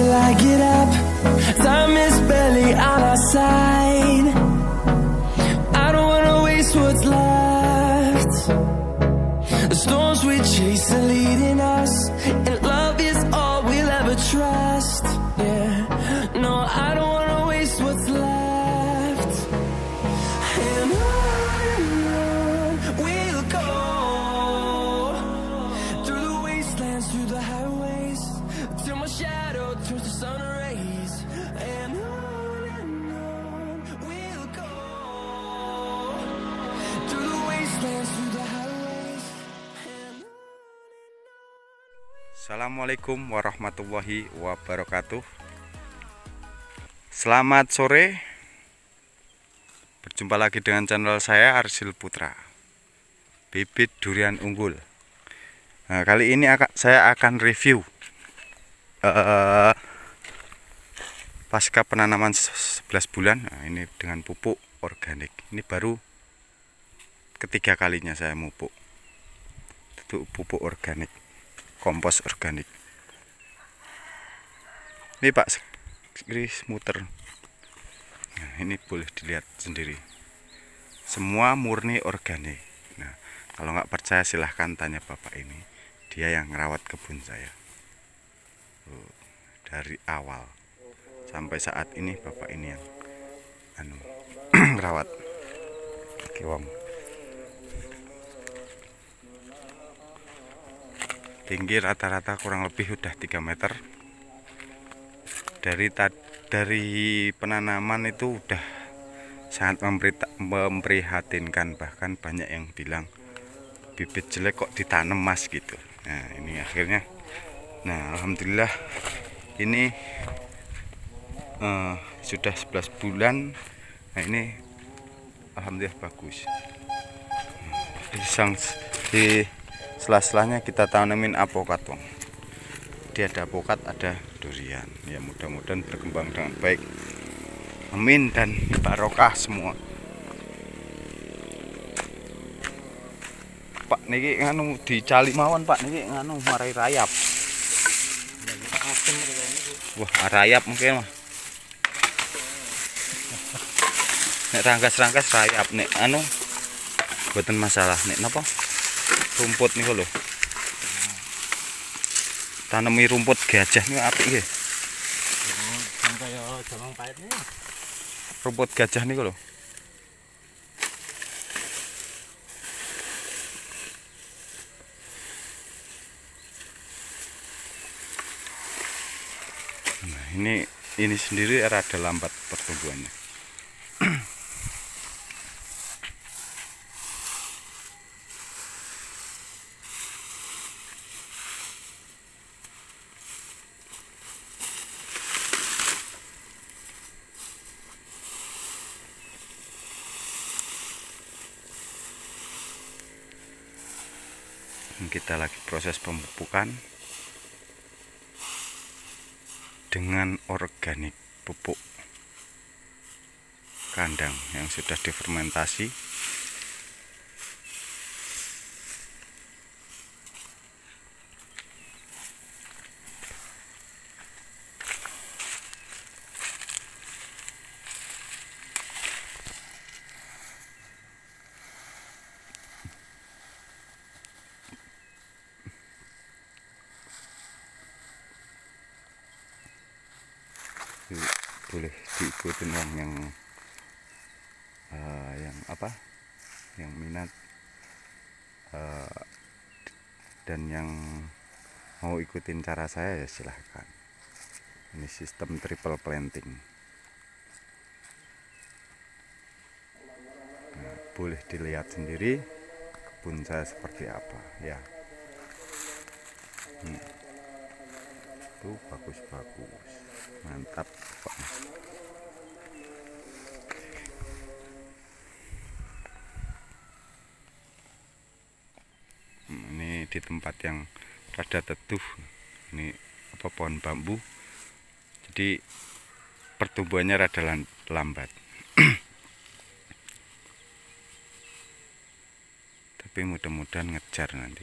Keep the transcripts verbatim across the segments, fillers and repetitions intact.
till I get up. Time is barely on our side. I don't wanna waste what's left. The storms we chase are leading us, and love is all we'll ever trust. Yeah, no, I don't wanna waste what's left. And on and on we'll go, through the wastelands, through the highways, till my shadow turns to sun rays. And on and on we'll go, through the wastelands, through the highways. Assalamualaikum warahmatullahi wabarakatuh. Selamat sore. Berjumpa lagi dengan channel saya, Arsil Putra, bibit durian unggul. Nah, kali ini akan, saya akan review uh, pasca penanaman sebelas bulan. Nah, ini dengan pupuk organik. Ini baru ketiga kalinya saya pupuk. Itu pupuk organik, kompos organik. Ini Pak, Chris muter. Nah, ini boleh dilihat sendiri. Semua murni organik. Nah, kalau nggak percaya silahkan tanya bapak ini. Dia yang ngerawat kebun saya. Tuh, dari awal sampai saat ini bapak ini yang anu ngerawat. Oke, wong. Tinggi rata-rata kurang lebih udah tiga meter. Dari dari penanaman itu udah sangat memprihatinkan, bahkan banyak yang bilang bibit jelek kok ditanam mas gitu. Nah ini akhirnya, nah alhamdulillah ini uh, sudah sebelas bulan. Nah ini alhamdulillah bagus. Di sang di sela-selanya kita tanamin apokat, wong. Dia ada apokat, ada durian. Ya mudah-mudahan berkembang dengan baik. Amin dan barokah semua. Pak niki nganu dicali mawon Pak, niki nganu marai rayap. Wah, rayap mungkin mah. Nek rangkas-rangkas rayap, nek anu mboten masalah. Nek napa? Rumput niku lho. Tanemi rumput gajah niku apik nggih. Kaya jamang pait niku. Rumput gajah niku lho. Nah, ini ini sendiri rada lambat pertumbuhannya. Kita lagi proses pemupukan dengan organik, pupuk kandang yang sudah difermentasi. Boleh diikutin orang yang uh, yang apa yang minat uh, dan yang mau ikutin cara saya ya silahkan. Ini sistem triple planting. Nah, boleh dilihat sendiri kebun saya seperti apa ya. hmm. Tuh bagus-bagus, mantap pokoknya. Ini di tempat yang rada teduh, ini apa pohon bambu, jadi pertumbuhannya rada lambat. Tapi mudah-mudahan ngejar nanti.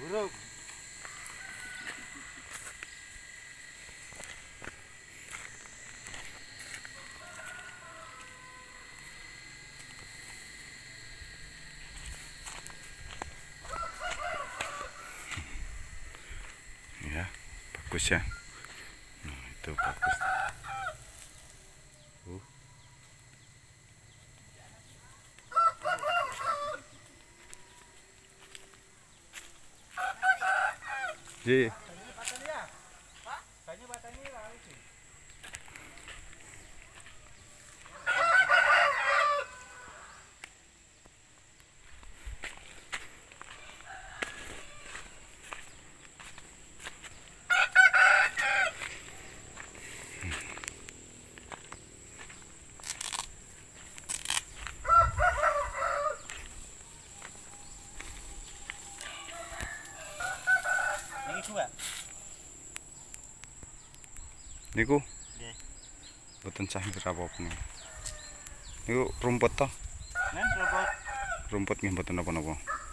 buruk. Ya, bagus ya. Nah, itu bagus. Uh. Ji. Niku Nggih. boten sah apa-apa nih. Niku rumput toh? Nah, rumput. Rumput nggih boten napa-napa.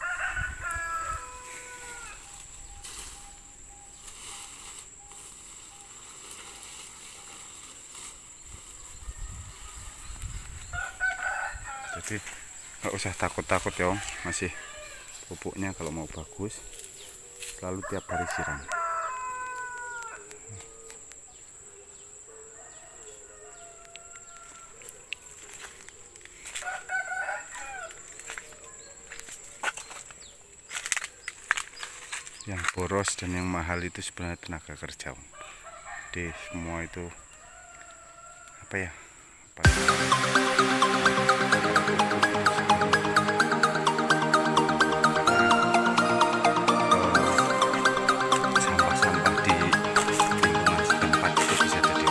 Jadi nggak usah takut-takut ya Om, masih pupuknya kalau mau bagus selalu tiap hari siram. Yang boros dan yang mahal itu sebenarnya tenaga kerja. Jadi semua itu apa ya? Sampah-sampah di lingkungan setempat itu bisa jadi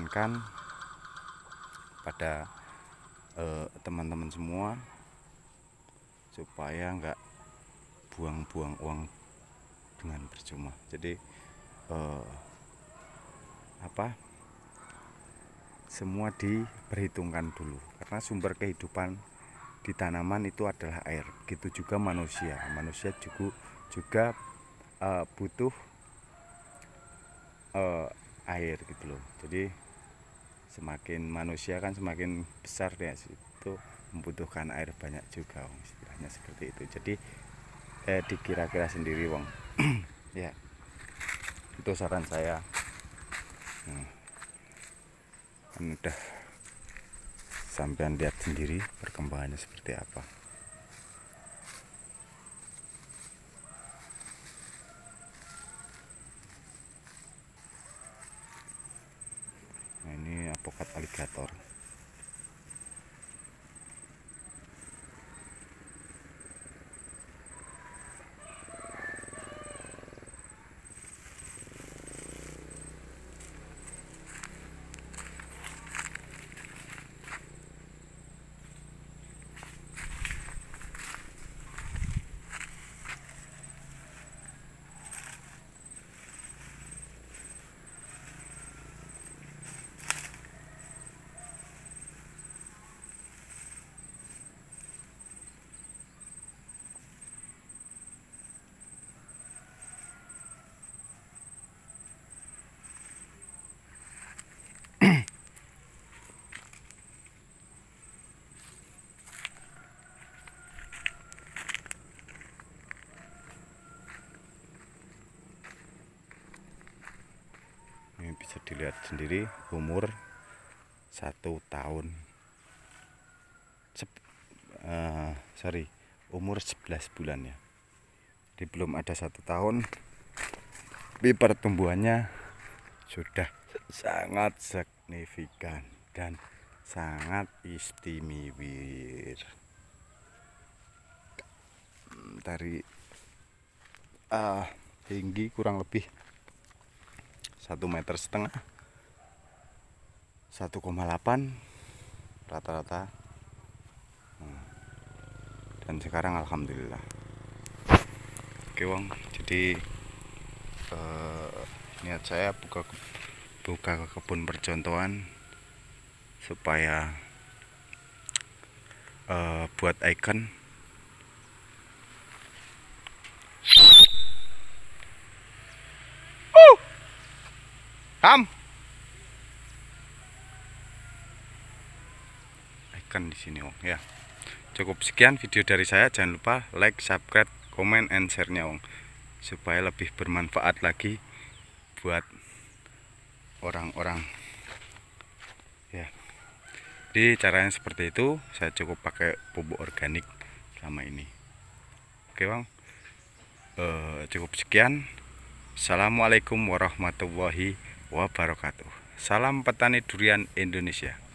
sarankan pada teman-teman eh, semua supaya nggak buang-buang uang dengan percuma. Jadi eh, apa semua diperhitungkan dulu, karena sumber kehidupan di tanaman itu adalah air. Begitu juga manusia, manusia juga juga uh, butuh uh, air gitu loh. Jadi semakin manusia kan semakin besar ya, itu membutuhkan air banyak juga, istilahnya seperti itu. Jadi eh, dikira-kira sendiri wong. Ya, itu saran saya. Hmm. Kan udah sampean lihat sendiri perkembangannya seperti apa. Nah, ini apokat aligator. Ini bisa dilihat sendiri, umur satu tahun, Sep, uh, sorry, umur sebelas bulan ya. Jadi belum ada satu tahun, tapi pertumbuhannya sudah sangat signifikan dan sangat istimewa. Dari uh, tinggi kurang lebih satu meter setengah, satu koma delapan rata-rata. Dan sekarang alhamdulillah. Oke wong, jadi eh, niat saya buka buka kebun percontohan supaya eh, buat icon. Kam ikan di sini, Wong ya. Cukup sekian video dari saya. Jangan lupa like, subscribe, comment, and share-nya, Wong, supaya lebih bermanfaat lagi buat orang-orang ya. Jadi caranya seperti itu. Saya cukup pakai pupuk organik selama ini. Oke, Wong. Uh, cukup sekian. Assalamualaikum warahmatullahi wabarakatuh. Salam petani durian Indonesia.